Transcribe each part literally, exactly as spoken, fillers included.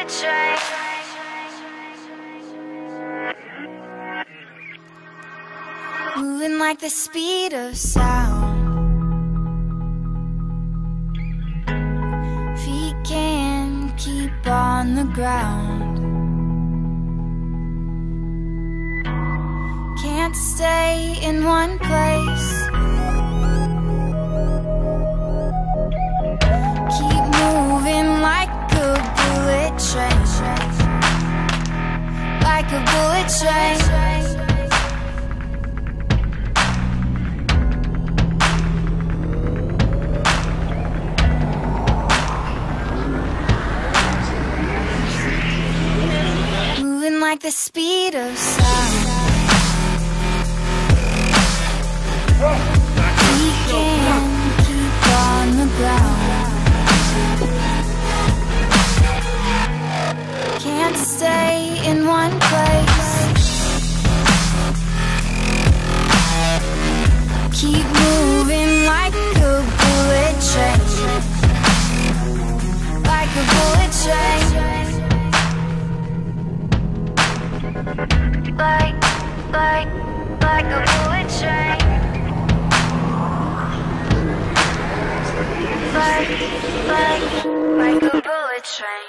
train. Moving like the speed of sound. Feet can't keep on the ground. Can't stay in one place. Keep moving like a bullet train. Like a bullet train. Like the speed of sound. We can't keep on the ground. Can't stay in one place. Keep moving like a bullet train. Like a bullet train. Like, like, like a bullet train. Like, like, like a bullet train.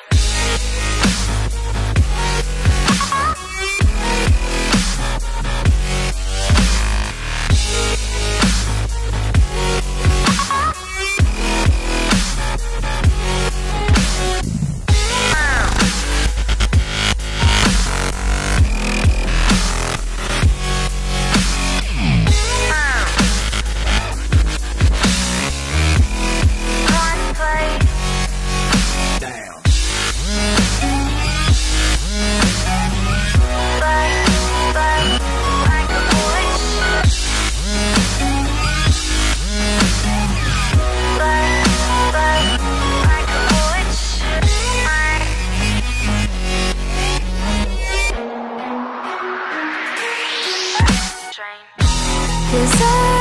Cause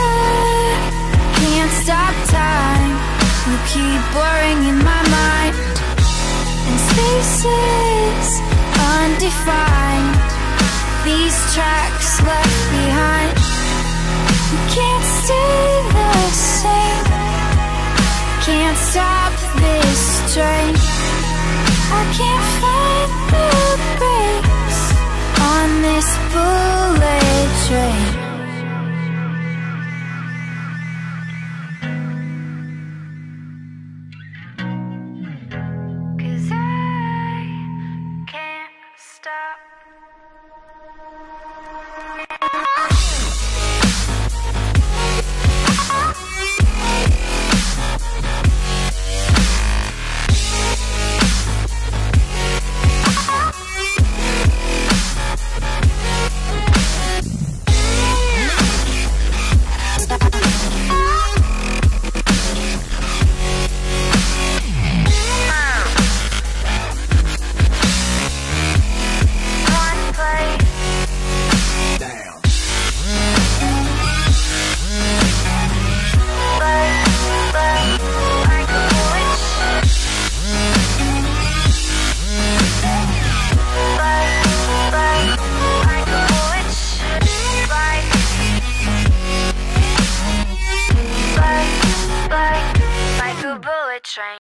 I can't stop time. You keep blurring in my mind. And spaces undefined. These tracks left behind. You can't stay the same. Can't stop this train. I can't find the brakes on this bullet train. Train.